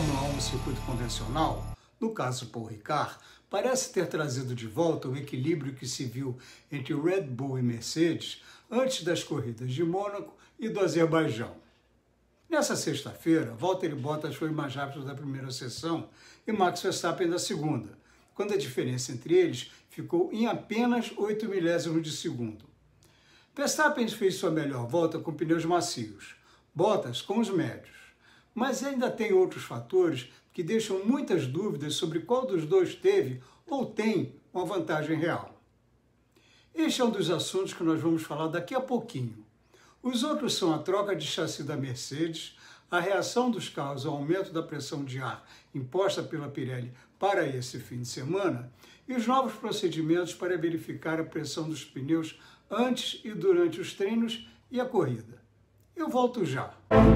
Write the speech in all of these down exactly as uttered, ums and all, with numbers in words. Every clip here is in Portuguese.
Fórmula um no circuito convencional, no caso Paul Ricard, parece ter trazido de volta o equilíbrio que se viu entre Red Bull e Mercedes antes das corridas de Mônaco e do Azerbaijão. Nessa sexta-feira, Valtteri Bottas foi mais rápido da primeira sessão e Max Verstappen da segunda, quando a diferença entre eles ficou em apenas oito milésimos de segundo. Verstappen fez sua melhor volta com pneus macios, Bottas com os médios, mas ainda tem outros fatores que deixam muitas dúvidas sobre qual dos dois teve ou tem uma vantagem real. Este é um dos assuntos que nós vamos falar daqui a pouquinho. Os outros são a troca de chassi da Mercedes, a reação dos carros ao aumento da pressão de ar imposta pela Pirelli para esse fim de semana e os novos procedimentos para verificar a pressão dos pneus antes e durante os treinos e a corrida. Eu volto já.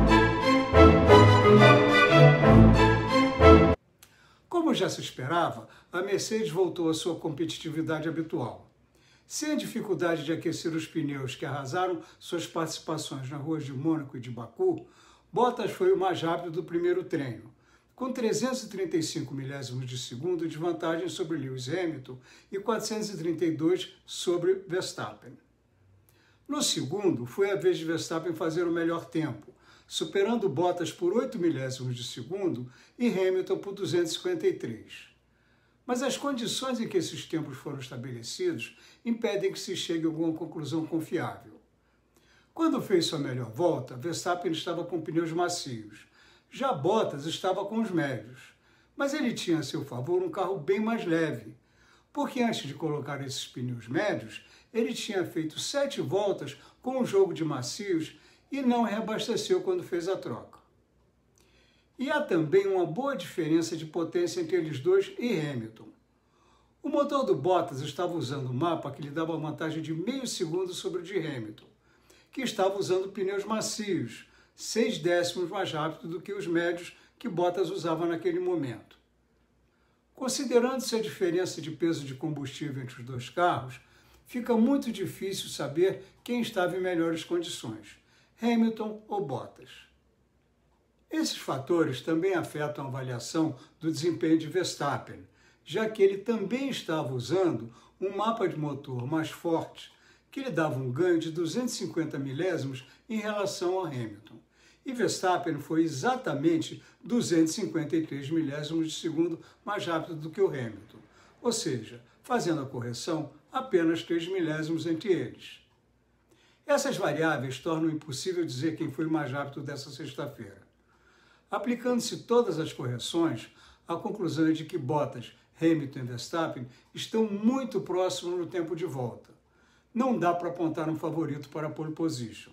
Como já se esperava, a Mercedes voltou à sua competitividade habitual. Sem a dificuldade de aquecer os pneus que arrasaram suas participações nas ruas de Mônaco e de Baku, Bottas foi o mais rápido do primeiro treino, com trezentos e trinta e cinco milésimos de segundo de vantagem sobre Lewis Hamilton e quatrocentos e trinta e dois sobre Verstappen. No segundo, foi a vez de Verstappen fazer o melhor tempo, superando Bottas por oito milésimos de segundo e Hamilton por duzentos e cinquenta e três. Mas as condições em que esses tempos foram estabelecidos impedem que se chegue a alguma conclusão confiável. Quando fez sua melhor volta, Verstappen estava com pneus macios, já Bottas estava com os médios, mas ele tinha a seu favor um carro bem mais leve, porque antes de colocar esses pneus médios, ele tinha feito sete voltas com um jogo de macios e não reabasteceu quando fez a troca. E há também uma boa diferença de potência entre eles dois e Hamilton. O motor do Bottas estava usando um mapa que lhe dava vantagem de meio segundo sobre o de Hamilton, que estava usando pneus macios, seis décimos mais rápido do que os médios que Bottas usava naquele momento. Considerando-se a diferença de peso de combustível entre os dois carros, fica muito difícil saber quem estava em melhores condições, Hamilton ou Bottas. Esses fatores também afetam a avaliação do desempenho de Verstappen, já que ele também estava usando um mapa de motor mais forte, que lhe dava um ganho de duzentos e cinquenta milésimos em relação ao Hamilton. E Verstappen foi exatamente duzentos e cinquenta e três milésimos de segundo mais rápido do que o Hamilton, ou seja, fazendo a correção apenas três milésimos entre eles. Essas variáveis tornam impossível dizer quem foi mais rápido dessa sexta-feira. Aplicando-se todas as correções, a conclusão é de que Bottas, Hamilton e Verstappen estão muito próximos no tempo de volta. Não dá para apontar um favorito para a pole position.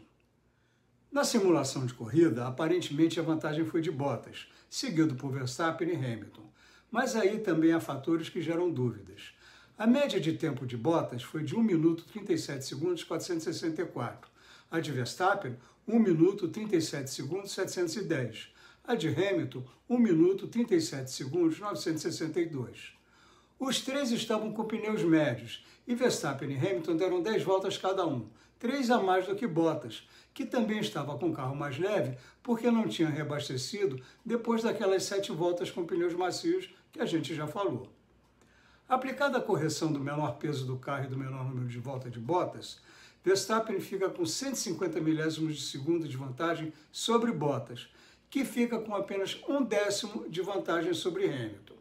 Na simulação de corrida, aparentemente a vantagem foi de Bottas, seguido por Verstappen e Hamilton. Mas aí também há fatores que geram dúvidas. A média de tempo de Bottas foi de um minuto trinta e sete segundos quatrocentos e sessenta e quatro. A de Verstappen, um minuto trinta e sete segundos setecentos e dez. A de Hamilton, um minuto trinta e sete segundos novecentos e sessenta e dois. Os três estavam com pneus médios e Verstappen e Hamilton deram dez voltas cada um, três a mais do que Bottas, que também estava com o carro mais leve porque não tinha reabastecido depois daquelas sete voltas com pneus macios que a gente já falou. Aplicada a correção do menor peso do carro e do menor número de voltas de Bottas, Verstappen fica com cento e cinquenta milésimos de segundo de vantagem sobre Bottas, que fica com apenas um décimo de vantagem sobre Hamilton.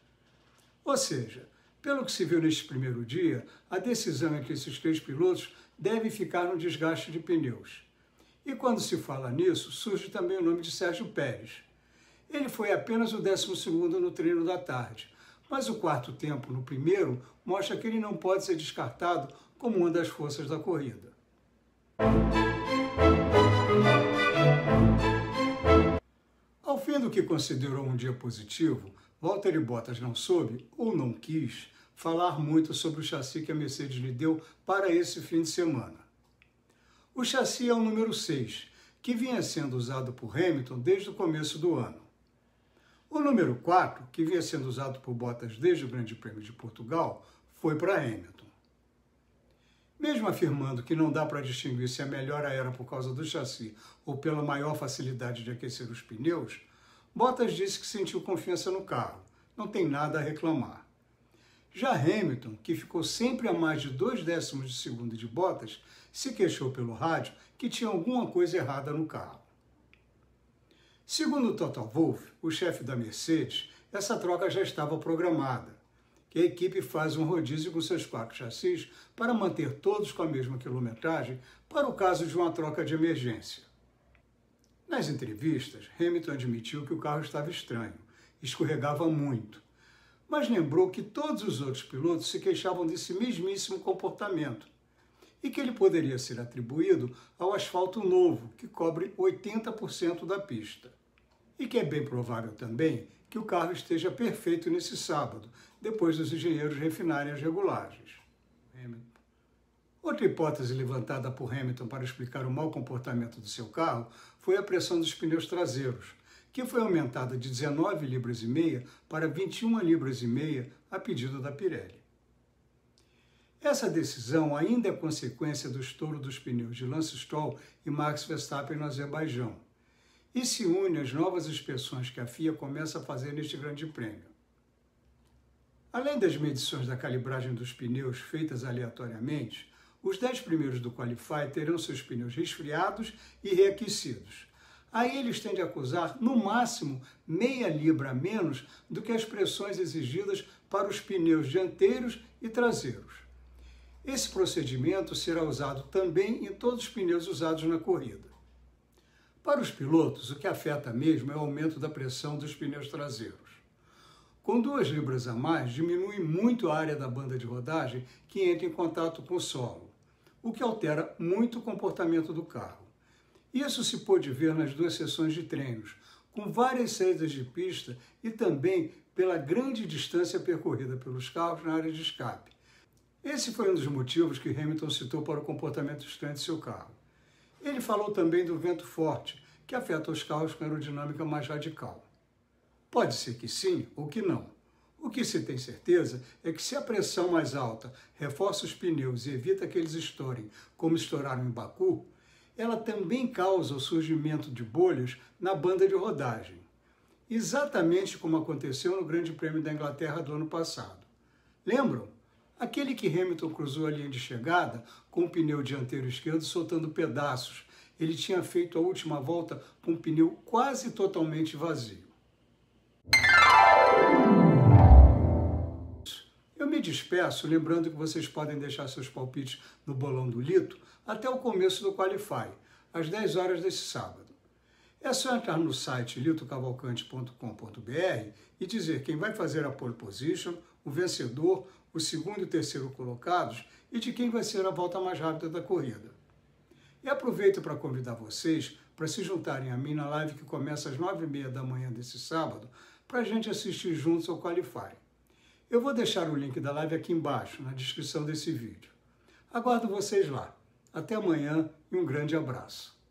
Ou seja, pelo que se viu neste primeiro dia, a decisão entre esses três pilotos deve ficar no desgaste de pneus. E quando se fala nisso, surge também o nome de Sérgio Pérez. Ele foi apenas o décimo segundo no treino da tarde, mas o quarto tempo no primeiro mostra que ele não pode ser descartado como uma das forças da corrida. Ao fim do que considerou um dia positivo, Valtteri Bottas não soube, ou não quis, falar muito sobre o chassi que a Mercedes lhe deu para esse fim de semana. O chassi é o número seis, que vinha sendo usado por Hamilton desde o começo do ano. O número quatro, que vinha sendo usado por Bottas desde o Grande Prêmio de Portugal, foi para Hamilton. Mesmo afirmando que não dá para distinguir se a melhora era por causa do chassi ou pela maior facilidade de aquecer os pneus, Bottas disse que sentiu confiança no carro, não tem nada a reclamar. Já Hamilton, que ficou sempre a mais de dois décimos de segundo de Bottas, se queixou pelo rádio que tinha alguma coisa errada no carro. Segundo Toto Wolff, o chefe da Mercedes, essa troca já estava programada, que a equipe faz um rodízio com seus quatro chassis para manter todos com a mesma quilometragem para o caso de uma troca de emergência. Nas entrevistas, Hamilton admitiu que o carro estava estranho, escorregava muito, mas lembrou que todos os outros pilotos se queixavam desse mesmíssimo comportamento e que ele poderia ser atribuído ao asfalto novo, que cobre oitenta por cento da pista. E que é bem provável também que o carro esteja perfeito nesse sábado, depois dos engenheiros refinarem as regulagens. Outra hipótese levantada por Hamilton para explicar o mau comportamento do seu carro foi a pressão dos pneus traseiros, que foi aumentada de dezenove libras e meia para vinte e uma libras e meia a pedido da Pirelli. Essa decisão ainda é consequência do estouro dos pneus de Lance Stroll e Max Verstappen no Azerbaijão, e se une às novas inspeções que a F I A começa a fazer neste grande prêmio. Além das medições da calibragem dos pneus feitas aleatoriamente, os dez primeiros do Qualify terão seus pneus resfriados e reaquecidos. Aí eles têm de acusar, no máximo, meia libra a menos do que as pressões exigidas para os pneus dianteiros e traseiros. Esse procedimento será usado também em todos os pneus usados na corrida. Para os pilotos, o que afeta mesmo é o aumento da pressão dos pneus traseiros. Com duas libras a mais, diminui muito a área da banda de rodagem que entra em contato com o solo, o que altera muito o comportamento do carro. Isso se pôde ver nas duas sessões de treinos, com várias saídas de pista e também pela grande distância percorrida pelos carros na área de escape. Esse foi um dos motivos que Hamilton citou para o comportamento estranho de seu carro. Ele falou também do vento forte, que afeta os carros com aerodinâmica mais radical. Pode ser que sim ou que não. O que se tem certeza é que se a pressão mais alta reforça os pneus e evita que eles estourem, como estouraram em Baku, ela também causa o surgimento de bolhas na banda de rodagem, exatamente como aconteceu no Grande Prêmio da Inglaterra do ano passado. Lembram? Aquele que Hamilton cruzou a linha de chegada com o pneu dianteiro esquerdo soltando pedaços. Ele tinha feito a última volta com o pneu quase totalmente vazio. Eu me despeço lembrando que vocês podem deixar seus palpites no bolão do Lito até o começo do Qualify, às dez horas desse sábado. É só entrar no site lito cavalcante ponto com ponto br e dizer quem vai fazer a pole position, o vencedor, o segundo e o terceiro colocados e de quem vai ser a volta mais rápida da corrida. E aproveito para convidar vocês para se juntarem a mim na live que começa às nove e meia da manhã desse sábado para a gente assistir juntos ao Qualify. Eu vou deixar o link da live aqui embaixo, na descrição desse vídeo. Aguardo vocês lá. Até amanhã e um grande abraço.